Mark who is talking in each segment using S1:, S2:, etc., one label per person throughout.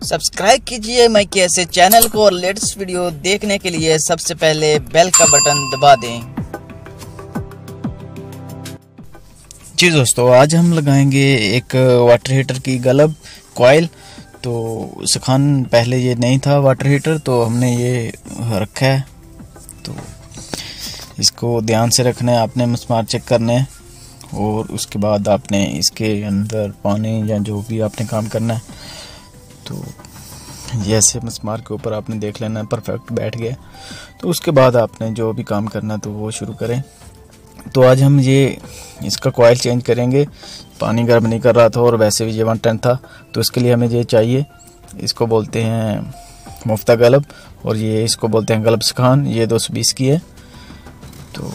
S1: Subscribe कीजिए माई के ऐसे चैनल को और लेटेस्ट वीडियो देखने के लिए सबसे पहले बेल का बटन दबा दें। जी दोस्तों, आज हम लगाएंगे एक वाटर हीटर की गलब कॉइल। तो सखान पहले ये नहीं था वाटर हीटर, तो हमने ये रखा है। तो इसको ध्यान से रखना है, आपने मस्मार चेक करने हैं और उसके बाद आपने इसके अंदर पानी या जो भी आपने काम करना है तो जैसे मस्मार के ऊपर आपने देख लेना है परफेक्ट बैठ गया। तो उसके बाद आपने जो भी काम करना है तो वो शुरू करें। तो आज हम ये इसका कॉइल चेंज करेंगे। पानी गर्म नहीं कर रहा था और वैसे भी ये 1 टन था, तो इसके लिए हमें ये चाहिए। इसको बोलते हैं मुफ्ता गलब और ये इसको बोलते हैं गलब सखान। ये 220 की है। तो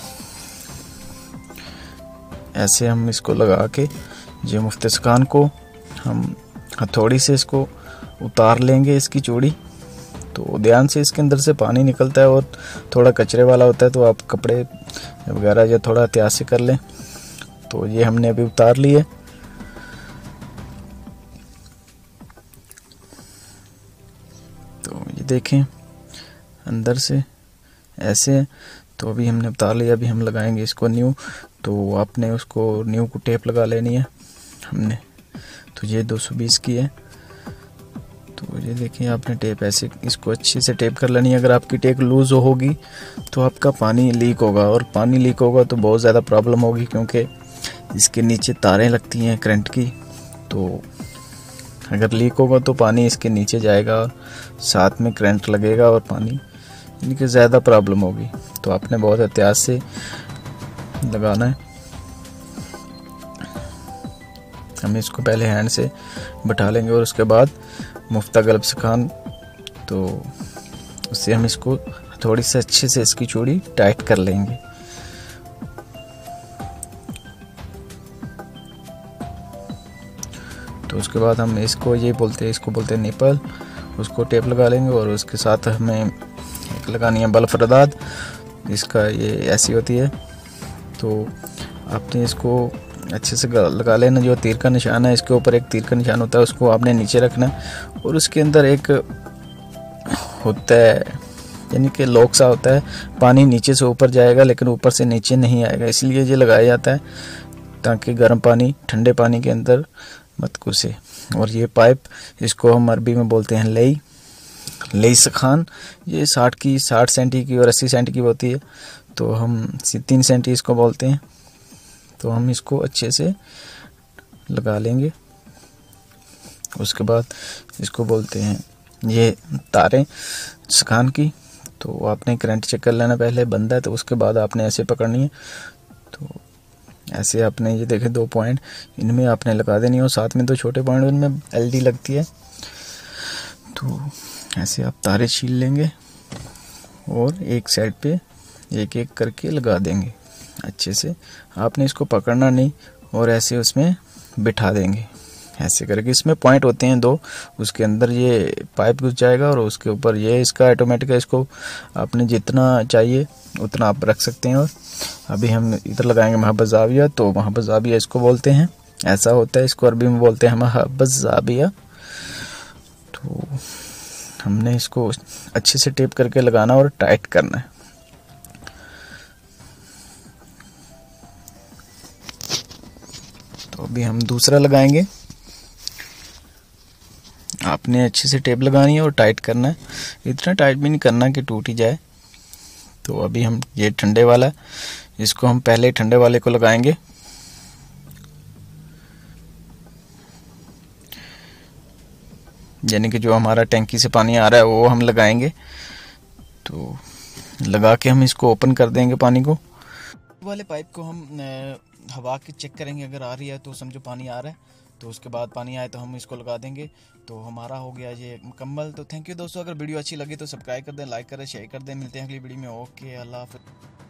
S1: ऐसे हम इसको लगा के ये मुफ्ता सखान को हम हथौड़ी से इसको उतार लेंगे, इसकी चूड़ी। तो ध्यान से, इसके अंदर से पानी निकलता है और थोड़ा कचरे वाला होता है, तो आप कपड़े वगैरह जो थोड़ा एहतियात से कर लें। तो ये हमने अभी उतार लिए। तो ये देखें अंदर से ऐसे। तो अभी हमने उतार लिया। अभी हम लगाएंगे इसको न्यू। तो आपने उसको न्यू को टेप लगा लेनी है हमने। तो ये 220 की है। तो ये देखिए, आपने टेप ऐसे इसको अच्छे से टेप कर लेनी है। अगर आपकी टेप लूज़ होगी तो आपका पानी लीक होगा, और पानी लीक होगा तो बहुत ज़्यादा प्रॉब्लम होगी, क्योंकि इसके नीचे तारें लगती हैं करंट की। तो अगर लीक होगा तो पानी इसके नीचे जाएगा, साथ में करंट लगेगा और पानी इनकी ज़्यादा प्रॉब्लम होगी। तो आपने बहुत एहतियात से लगाना है। हम इसको पहले हैंड से बैठा लेंगे और उसके बाद मुफ्ता गलब सखान, तो उससे हम इसको थोड़ी सी अच्छे से इसकी चूड़ी टाइट कर लेंगे। तो उसके बाद हम इसको इसको बोलते हैं निपल। उसको टेप लगा लेंगे और उसके साथ हमें एक लगानी है बल्फरदाद। इसका ये ऐसी होती है। तो आपने इसको अच्छे से लगा लेना। जो तीर का निशान है, इसके ऊपर एक तीर का निशान होता है, उसको आपने नीचे रखना है। और उसके अंदर एक होता है, यानी कि लॉक सा होता है। पानी नीचे से ऊपर जाएगा लेकिन ऊपर से नीचे नहीं आएगा, इसलिए ये लगाया जाता है ताकि गर्म पानी ठंडे पानी के अंदर मत घुसे। और ये पाइप, इसको हम अरबी में बोलते हैं लई सखान। ये 60 सेंटी की और 80 सेंटी की होती है। तो हम 3 सेंटी इसको बोलते हैं। तो हम इसको अच्छे से लगा लेंगे। उसके बाद इसको बोलते हैं ये तारें सखान की। तो आपने करंट चेक कर लेना, पहले बंद है तो उसके बाद आपने ऐसे पकड़नी है। तो ऐसे आपने ये देखे 2 पॉइंट इनमें आपने लगा देनी है और साथ में 2 छोटे पॉइंट इनमें एलडी लगती है। तो ऐसे आप तारे छील लेंगे और एक साइड पे एक एक करके लगा देंगे अच्छे से। आपने इसको पकड़ना नहीं और ऐसे उसमें बिठा देंगे ऐसे करके। इसमें पॉइंट होते हैं 2, उसके अंदर ये पाइप घुस जाएगा और उसके ऊपर ये इसका ऑटोमेटिक है। इसको आपने जितना चाहिए उतना आप रख सकते हैं। और अभी हम इधर लगाएंगे महब्बत ज़ाविया। तो महब्बत ज़ाविया इसको बोलते हैं, ऐसा होता है। इसको अरबी में बोलते हैं महब्बत ज़ाविया। तो हमने इसको अच्छे से टेप करके लगाना और टाइट करना है। तो अभी हम दूसरा लगाएंगे। आपने अच्छे से टेप लगानी है और टाइट करना है। इतना टाइट भी नहीं करना कि टूट ही जाए। तो अभी हम ये ठंडे वाला है, इसको हम पहले ठंडे वाले को लगाएंगे। यानी कि जो हमारा टैंकी से पानी आ रहा है वो हम लगाएंगे। तो लगा के हम इसको ओपन कर देंगे पानी को। वाले पाइप को हम हवा की चेक करेंगे, अगर आ रही है तो समझो पानी आ रहा है। तो उसके बाद पानी आए तो हम इसको लगा देंगे। तो हमारा हो गया ये मुकम्मल। तो थैंक यू दोस्तों, अगर वीडियो अच्छी लगी तो सब्सक्राइब कर दें, लाइक करें, शेयर कर दें। मिलते हैं अगली वीडियो में। ओके, अल्लाह हाफ़िज़।